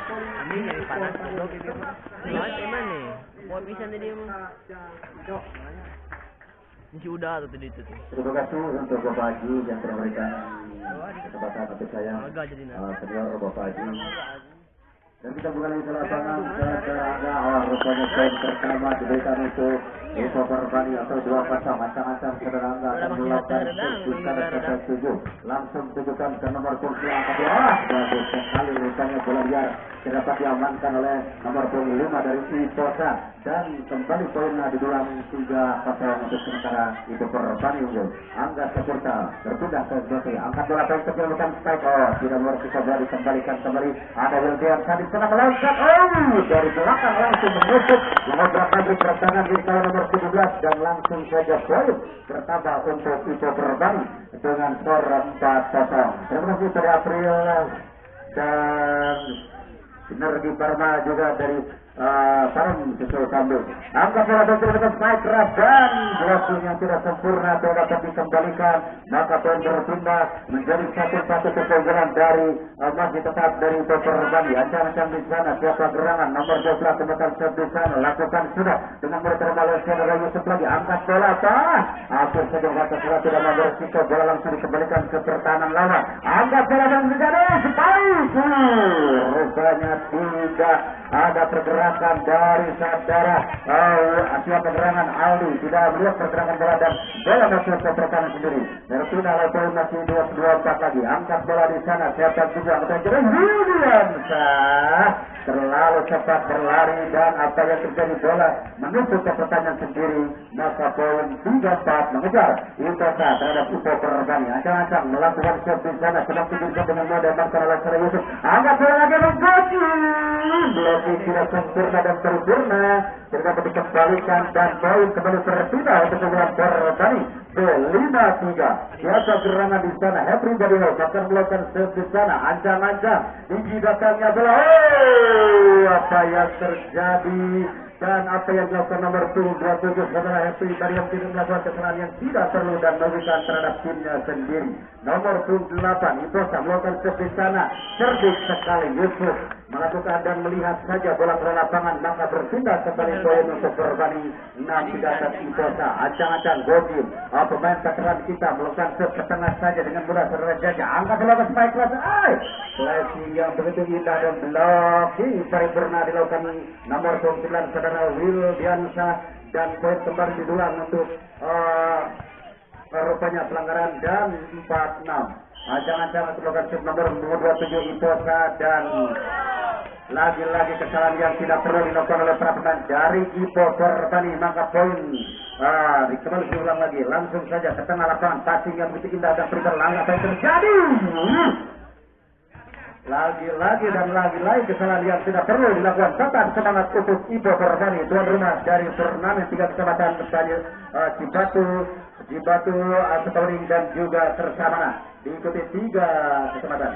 Ini yang panas dulu gitu. Soalnya teman nih. Mau pisan tadi emang. Ini udah tuh tadi itu. Terima kasih untuk Bapak Haji yang telah memberikan kesempatan untuk saya. Senior Bapak Haji. Dan kita bukan lagi ke lapangan setelah rupanya poin pertama diberikan untuk Info Perbani atau dua pasang ancang-ancang sederhana akan melakukan sekitar 7 langsung tujukan ke nomor kursi angka 2. Bagus sekali rupanya bola liar dapat diamankan oleh nomor punggung 5 dari Iposa dan kembali poinnya didulang 3-0 untuk sementara Info Perbani unggul. Angga Sepurta berpindah ke Zosi, angkat bola poin kejurutan strike. Tidak bisa bola dikembalikan kembali. Ada Wildian tadi sedang meloncat dari belakang langsung menusuk mengobrak lagi pertahanan di kawan nomor 17 dan langsung saja poin bertambah untuk Info Perbani dengan skor 4-0. Terima kasih dari April dan Sinergi Parma juga dari Param Susul Kambu. Angka bola dengan baik keras dan blocking yang tidak sempurna tidak dapat dikembalikan, maka poin berpindah menjadi 1-1 keunggulan dari masih tetap dari Info Perbani. Ancang-ancang di sana siapa gerangan nomor 12 temukan di sana lakukan sudah dengan berterima Malaysia dari Yusuf lagi angkat bola hampir saja bola tidak mau berisiko, bola langsung dikembalikan ke pertahanan lawan. Angkat bola dan menjadi spike. Rupanya tidak ada pergerakan dari saudara siapa gerangan Aldi, tidak melihat pergerakan bola dan bola masuk ke pertahanan sendiri. Berpindah lalu masih 2-4 lagi. Angkat bola di sana siapa juga angkat Williamsah terlalu cepat berlari dan apa yang terjadi bola menutup ke pertanyaan sendiri, maka poin 3-4 mengejar Indonesia terhadap Info Perbani. Ancang-ancang melakukan shot di sana sedang tidur dengan model Bangsa Lasara Yusuf. Angkat bola lagi blocking tidak sempurna dan sempurna tidak dikembalikan dan poin kembali terpindah untuk keunggulan Perbani ke 5-3. Biasa gerangan di sana Henry Badino akan melakukan shot di sana. Ancang-ancang tinggi datangnya bola. Apa yang terjadi dan apa yang dilakukan nomor 27 saudara Henry Badino tidak melakukan kesalahan yang tidak perlu dan merugikan terhadap timnya sendiri. Nomor 8 Iposa melakukan shot di sana. Cerdik sekali Yusuf melakukan dan melihat saja bola ke lapangan, maka berpindah kembali poin untuk Perbani 6-3 atas Iposa. Ancang-ancang Godin pemain veteran kita melakukan shot ke tengah saja dengan bola serajanya. Angkat bola ke spike kelas flashing yang begitu indah dan blocking paripurna dilakukan nomor 9 saudara Wildiansa dan poin kembali didulang untuk rupanya pelanggaran dan 4-6. Ancang-ancang untuk melakukan shot nomor 27 Iposa dan lagi-lagi kesalahan yang tidak perlu dilakukan oleh para pemain dari Info Perbani, maka poin kembali diulang lagi langsung saja ke tengah lapangan, passing yang begitu indah dan berlangga apa yang terjadi lagi-lagi dan lagi-lagi kesalahan yang tidak perlu dilakukan. Tetap semangat untuk Info Perbani, tuan rumah dari turnamen 3 kecamatan Cibatu, Setoring dan juga Tersamana, diikuti 3 kecamatan.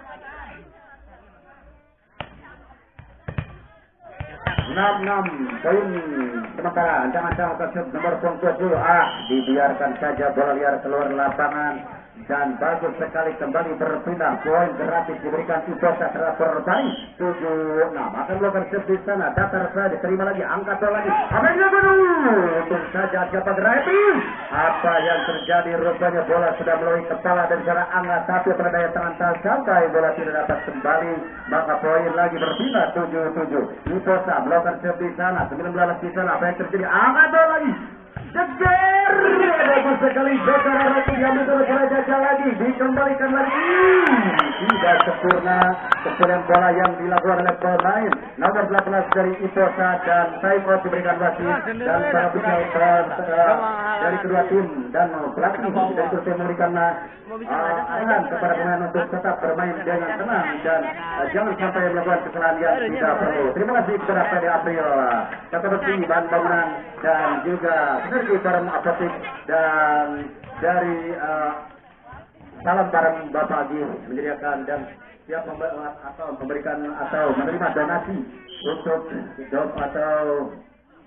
6-6 poin sementara. Ancang-ancang tersebut nomor 27 dibiarkan saja bola liar keluar lapangan dan bagus sekali kembali berpindah. Poin gratis diberikan Iposa terhadap Perbani 7-6. Akan melakukan shot di sana, datar saja, terima lagi, angkat bola lagi. Apa yang untung saja siapa gratis. Apa yang terjadi rupanya bola sudah melalui kepala dan cara angkat, tapi pada daya tangan tak sampai bola tidak dapat kembali, maka poin lagi berpindah 7-7. Iposa melakukan shot di sana, 19 di sana. Apa yang terjadi? Angkat bola lagi. Jejer, bagus sekali Joker lagi yang betul jajah lagi dikembalikan lagi tidak sempurna kesalahan bola yang dilakukan oleh pemain nomor 18 dari Iposa dan time out diberikan wasit dan para pemain dari kedua tim dan pelatih dari tim memberikan arahan kepada pemain untuk tetap bermain dengan tenang dan jangan sampai melakukan kesalahan yang tidak perlu. Terima kasih kepada PD April, kata bersih bahan bangunan dan juga Sinergi Barang Apotik dan dari Salam Barang Bapak Agi menyediakan dan siap atau memberikan atau menerima donasi untuk job atau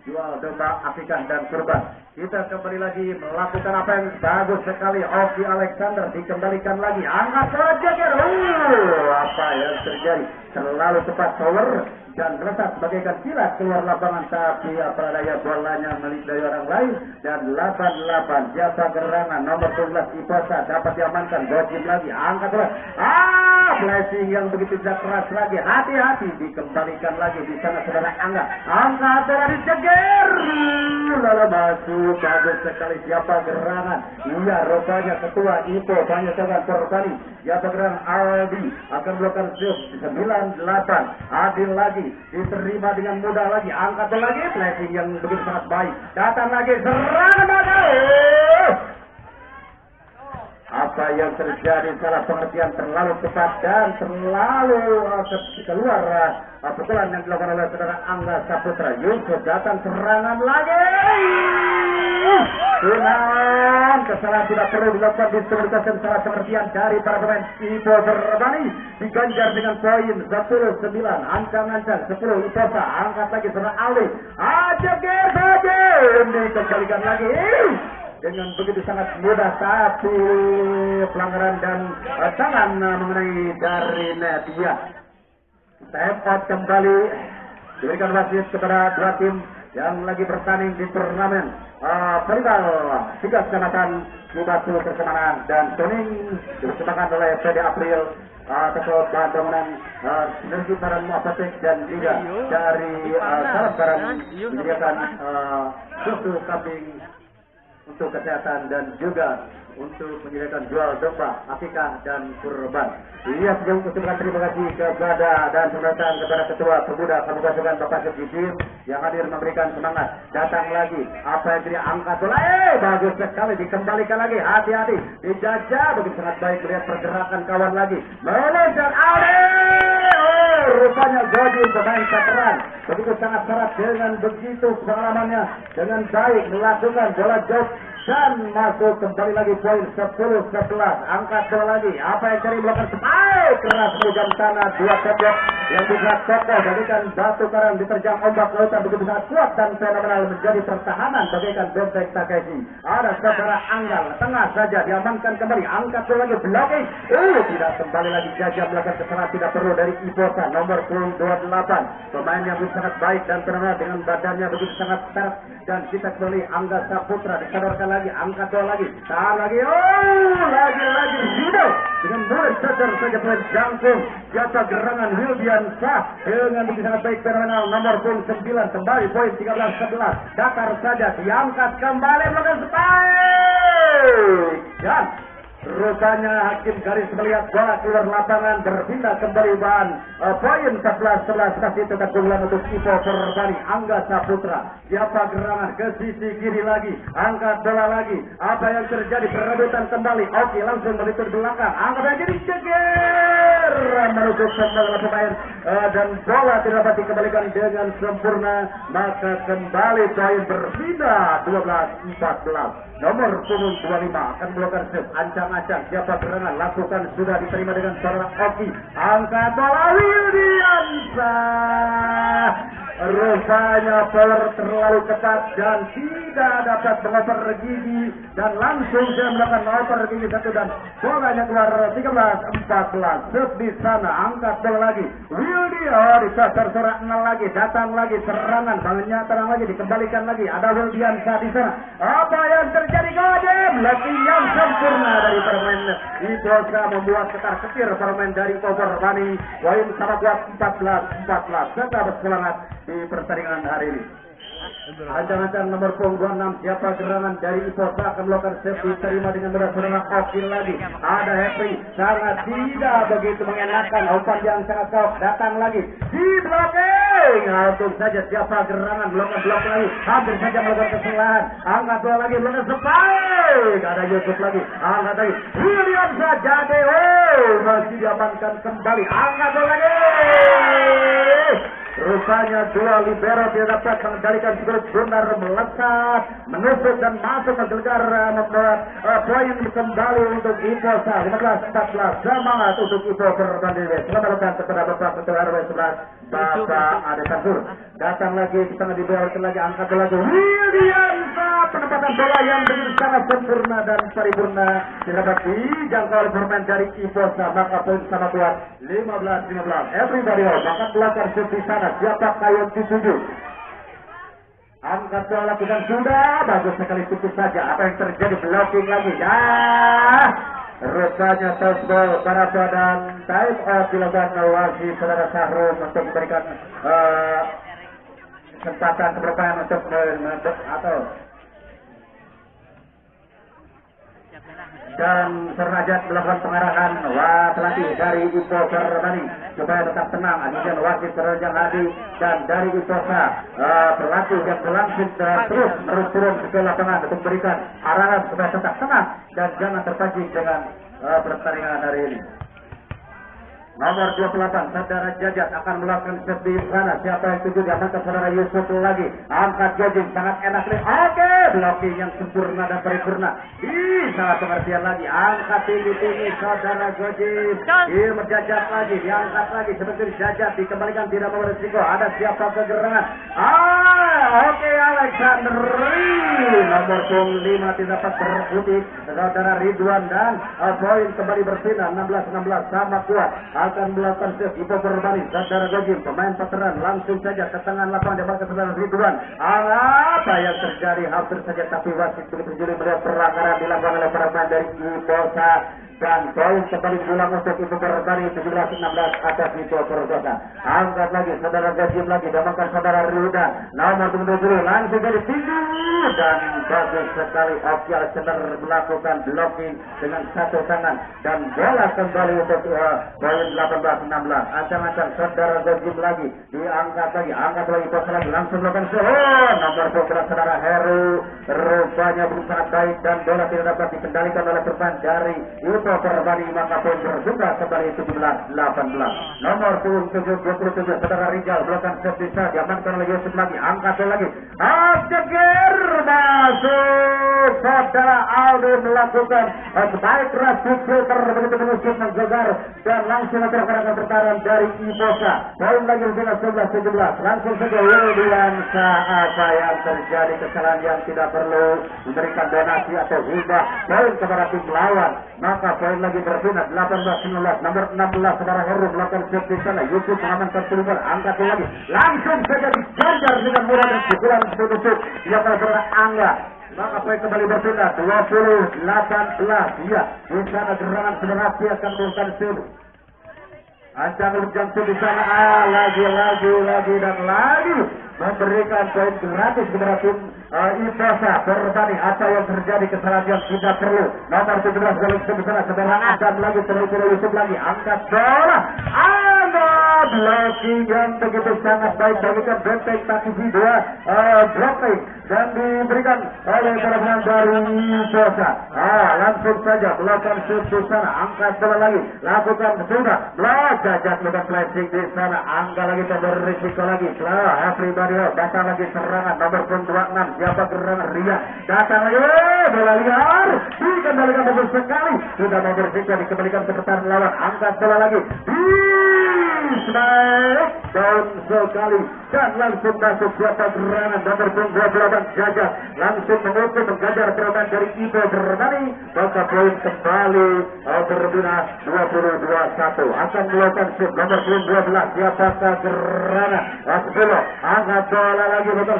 jual domba, akikah dan kurban. Kita kembali lagi melakukan apa yang bagus sekali. Oki Alexander dikembalikan lagi. Angkat saja. Apa yang terjadi? Terlalu cepat power dan melesat bagaikan kilat keluar lapangan, tapi apa daya bolanya milik dari orang lain. Dan 88 jasa gerangan nomor 12 Iposa dapat diamankan. Gojim lagi, angkat bola. Flashing yang begitu keras lagi. Hati-hati, dikembalikan lagi di sana saudara Angga. Angkat bola diceger. Lalu masuk, bagus sekali. Siapa gerangan? Iya, rupanya ketua Ipo banyak sangat Perbani. Siapa gerangan? Aldi akan melakukan shoot 98. Adil lagi, diterima dengan mudah lagi. Angkat lagi, flashing yang begitu sangat baik. Datang lagi, serangan bagus. Apa yang terjadi? Salah pengertian terlalu cepat dan terlalu keluar pukulan yang dilakukan oleh saudara Angga Saputra. Yusuf datang serangan lagi. Dengan kesalahan tidak perlu dilakukan diskualifikasi. Salah pengertian dari para pemain Ipo Perbani diganjar dengan poin 10-9. Ancang-ancang 10 Iposa. Angkat lagi saudara Ali. Ajager saja. Dikembalikan lagi dengan begitu sangat mudah, tapi pelanggaran dan tangan mengenai dari net. Ya, step out kembali diberikan wasit kepada dua tim yang lagi bertanding di turnamen volleyball 3 kecamatan Cibatu Pertemanan dan Tuning dipersembahkan oleh PD April atau bahan bangunan sinergi barang apotek dan juga dari salah barang menyediakan susu kambing untuk kesehatan dan juga untuk menyediakan jual domba, akikah dan kurban. Iya, sebelum ucapkan terima kasih kepada dan pemerintahan kepada Ketua Pemuda Kabupaten Bapak Sejidin yang hadir memberikan semangat. Datang lagi, apa yang jadi angkat bola, bagus sekali, dikembalikan lagi, hati-hati, dijajah, begitu sangat baik melihat pergerakan kawan lagi. Meloncat, rupanya Gojim pemain veteran begitu sangat syarat dengan begitu pengalamannya, dengan baik melakukan bola jauh dan masuk kembali lagi poin 10-11. Angkat bola lagi, apa yang cari melakukan spike keras hujan tanah, 2 tembok yang juga kokoh bagaikan batu karang diterjang ombak lautan begitu sangat kuat dan fenomenal menjadi pertahanan bagaikan benteng Takeshi. Ada saudara Anggal tengah saja diamankan kembali, angkat bola lagi, blocking. Tidak kembali lagi Jajah melakukan kesalahan tidak perlu dari Iposa nomor 28. Pemain yang begitu sangat baik dan fenomenal dengan badannya begitu sangat syarat. Dan kita kembali Angga Saputra disodorkan lagi, angkat bola lagi, tahan lagi, lagi judo dengan murid saja pemain jangkung jasa gerangan Wildian Sah dengan begitu sangat baik fenomenal nomor 9 kembali poin 13-11. Dakar saja diangkat kembali melakukan spike dan rupanya hakim garis melihat bola keluar lapangan berpindah kembali bahan poin 14-11. Kasih tetap keunggulan untuk Ipo Perbani. Angga Saputra siapa gerangan ke sisi kiri lagi, angkat bola lagi, apa yang terjadi? Perebutan kembali. Oke, langsung melitur belakang, angkat lagi diceger menutup kembali pemain dan bola tidak dapat dikembalikan dengan sempurna. Maka kembali poin berpindah 12-14. Nomor punggung 25 akan melakukan serve ancang-ancang. Siapa gerangan lakukan sudah diterima dengan seorang Oki. Angkat bola Wildiansyah. Rupanya power terlalu ketat dan tidak dapat mengoper gigi dan langsung dia melakukan mengoper gigi satu dan bolanya keluar 13-14. Serve di sana, angkat bola lagi. Wildian disasar seorang 0 lagi, datang lagi serangan, bangunnya terang lagi, dikembalikan lagi. Ada Wildiansyah di sana. Apa yang terjadi? Gojim lagi yang sempurna dari permain Iposa membuat ketar-ketir permain dari Perbani. Poin sama kuat 14-14. Tetap bersemangat di pertandingan hari ini. Ancang-ancang nomor punggung 26 siapa gerangan dari Iposa akan melakukan save diterima dengan mudah serangan Okil lagi. Ada Happy sangat tidak begitu mengenakan, umpan yang sangat jauh datang lagi di blocking. Langsung saja siapa gerangan melakukan blok lagi, hampir saja melakukan kesalahan. Angkat bola lagi melakukan spike. Ada Yusuf lagi, angkat lagi. William saja deh, masih diamankan kembali. Angkat bola lagi. Rupanya rupanya dua libero tidak dapat mengendalikan Squid Gunnar melesat, menusuk dan masuk ke gelegar membuat poin kembali untuk Iposa 15-14. Semangat untuk Ipo berbanding. Selamat datang kepada Bapak Ketua RW 11 Bapak Ade Tansur. Datang lagi di tengah dibelarkan lagi, angkat lagi Wildiansa, penempatan bola yang begitu sangat sempurna dan paripurna didapat dijangkau oleh pemain dari Iposa, maka poin sama kuat 15-15. Everybody out, maka belakang di sana siapakah yang dituju? Angkat bola lakukan sudah, bagus sekali tipis saja. Apa yang terjadi? Blocking lagi. Rupanya touchball para badan time out dilakukan wasit saudara Sahrum untuk memberikan kesempatan bermain untuk atau dan Serajat melakukan pengarahan pelatih dari Ipo Permani supaya tetap tenang. Kemudian wasit Serajat Hadi dan dari Iposa pelatih yang berlangsung terus turun ke lapangan untuk memberikan arahan supaya tetap tenang dan jangan terpancing dengan pertandingan hari ini. Nomor 28, saudara Jajat akan melakukan set di sana. Siapa yang tuju? Diamankan saudara Yusuf lagi. Angkat Jajing, sangat enak. Oke, blocking yang sempurna dan paripurna. Sangat pengertian lagi. Angkat tinggi-tinggi saudara Jajing. Jajat lagi, diangkat lagi. Seperti Jajat, dikembalikan tidak mau berisiko. Ada siapa kegerangan? Oke, Alexander nomor 5 tidak dapat berkutik. Saudara Ridwan dan poin kembali bersinar 16-16 sama kuat. Akan melakukan save Ipo Permani. Saudara Gojim, pemain veteran langsung saja ke tengah lapangan depan saudara Ridwan. Apa yang terjadi? Hampir saja tapi wasit begitu jeli melihat pelanggaran dilakukan oleh pemain dari Iposa dan poin kembali diulang untuk Ipo Permani 17-16 atas Ipo Permani. Angkat lagi saudara Gojim lagi diamankan saudara Ridwan. Nomor 20 langsung dari tinggi dan bagus sekali Oki Alexander melakukan blocking dengan satu tangan dan bola kembali untuk poin 18-16. Ancang-ancang saudara Gojim lagi diangkat lagi, angkat lagi Iposa lagi langsung melakukan nomor 12 saudara Heru rupanya belum sangat baik dan bola tidak dapat dikendalikan oleh pemain dari Ipo Permani, maka poin berjumlah kembali 17-18. Nomor 27 saudara Rijal melakukan set bisa diamankan oleh Yusuf lagi, angkat lagi Abdeger masuk saudara Aldo melakukan baik rasuk filter begitu menusuk mengejar dan langsung terkena pertahanan dari Iposa. Poin lagi 11-17. Langsung saja Wildiansa, apa yang terjadi? Kesalahan yang tidak perlu memberikan donasi atau hibah poin kepada tim lawan. Maka poin lagi bersinar 18-19. Nomor 16 saudara Heru melakukan set di sana. Yusuf mengamankan peluang, angkat lagi. Langsung saja dijajar dengan mudah dan pukulan penusuk yang saudara Angga. Maka poin kembali bersinar 20-18. Ya, di sana gerangan sebenarnya akan melakukan set. Ancang Lujang di sana lagi dan lagi memberikan poin gratis kepada tim Iposa Permani. Apa yang terjadi? Kesalahan yang tidak perlu. Nomor 17 Galung di sana saudara Adam lagi terlalu Yusuf lagi angkat bola. Blocking yang begitu sangat baik bagikan benteng kaki dua blocking dan diberikan oleh pemain dari Iposa. Langsung saja melakukan shoot di sana, angkat bola lagi, lakukan sudah blok Jajat melakukan flashing di sana, angkat lagi berisiko lagi. Everybody datang lagi serangan nomor 26 siapa gerangan Ria datang lagi bola liar dikembalikan bagus sekali, sudah mau berisiko dikembalikan ke pertahanan lawan, angkat bola lagi snack down sekali dan langsung masuk siapa gerangan nomor 28 Jajat langsung mengukur mengajar permainan dari Ipo Permani, maka poin kembali berbina 22-1. Akan melakukan shoot nomor 12 siapakah gerangan Asbilo angkat bola lagi betul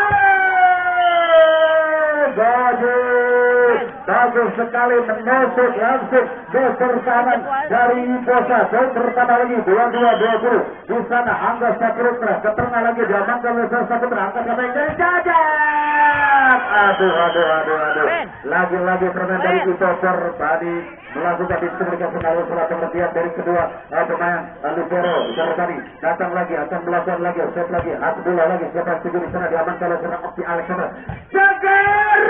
bagus sekali menusuk langsung ke pertahanan dari Iposa. Poin pertama lagi 22-20 di sana Angga Saputra ke tengah lagi diamankan oleh Saputra, angkat sampai dari Jajat. Aduh. Lagi permain dari Ipo Permani melakukan diskomunikasi melalui surat pengertian dari kedua pemain libero Permani. Datang lagi akan melakukan lagi set lagi Abdullah lagi siapa setuju di sana diamankan oleh seorang Oki Alexander. Jagar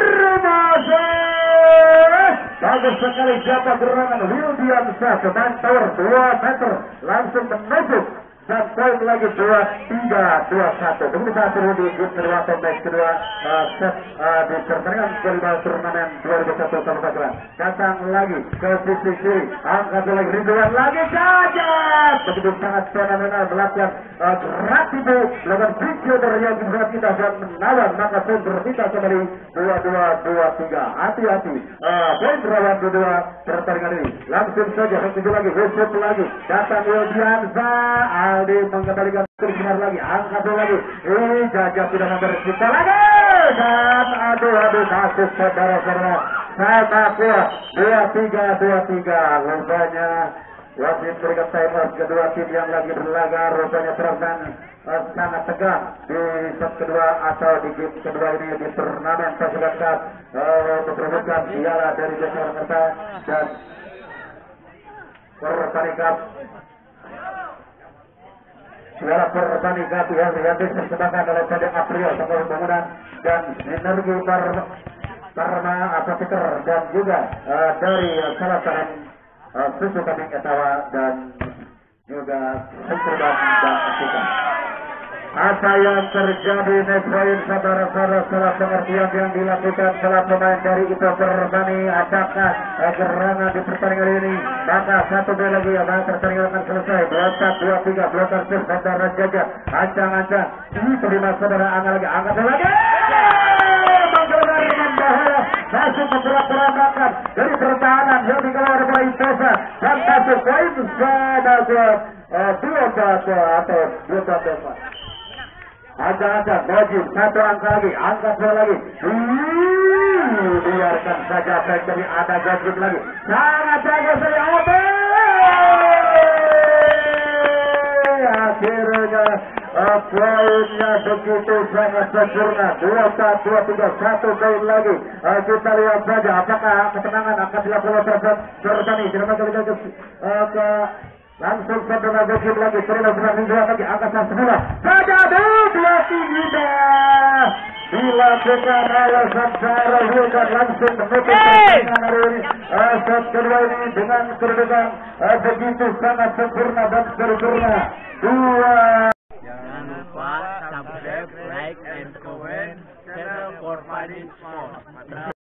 masuk. Bagus sekali siapa gerangan Wildiansa pemain tower 2 meter langsung menusuk dan poin lagi 2-3-2-1. Begitu saat seru di game kedua atau match kedua set di pertandingan volleyball turnamen 2001 Kabupaten. Datang lagi ke sisi kiri, angkat lagi Ridwan lagi saja. Begitu sangat fenomenal melakukan gerak itu, melakukan video yang dibuat kita dan menawan, maka poin berbeda kembali 2-2-2-3. Hati-hati, poin berawal kedua pertandingan ini. Langsung saja begitu lagi, besok lagi datang Wildiansa. Aldi mengembalikan benar lagi, angkat lagi. Ini Jajah sudah membersihkan lagi. Dan aduh masuk saudara-saudara. Sama kuat 2-3. Rupanya wasit berikan time out kedua tim yang lagi berlaga. Rupanya terang sangat tegang di set kedua atau di game kedua ini di turnamen pasukan cup memperebutkan piala dari Desa Jakarta dan Pertani Cup. Piala Pertani Cup yang dipersembahkan oleh PD April Toko Bangunan dan Energi Karma atau Peter dan juga dari salah satu susu kambing etawa dan juga Senturbang dan Afrika. Apa yang terjadi next point saudara-saudara setelah pengertian yang dilakukan salah pemain dari Ipo Pertani, apakah gerangan di pertandingan ini maka satu gol lagi ya maka pertandingan akan selesai 2-3 blokan serve saudara Jajah ancang-ancang ini terima saudara angkat lagi menggelar dengan bahaya masuk ke perapatan dari pertahanan yang dikeluar oleh Iposa dan masuk poin sama kuat 2-4 atau 2-4. Ada Bojim, satu angka lagi, angka dua lagi. Biarkan saja Factory ada Bojim lagi. Sangat jago saya akhirnya poinnya begitu sangat sempurna 2-3 poin lagi. Kita lihat saja apakah ketenangan akan dilakukan Pertani ke langsung saudara Bojim lagi terus berani lagi angkatan semula saja 2-3 dilakukan oleh saudara Wildan langsung menutup pertandingan hari ini. Set kedua ini dengan kedudukan begitu sangat sempurna dan sempurna 2. Jangan lupa subscribe, like, and comment channel for Fighting Sport.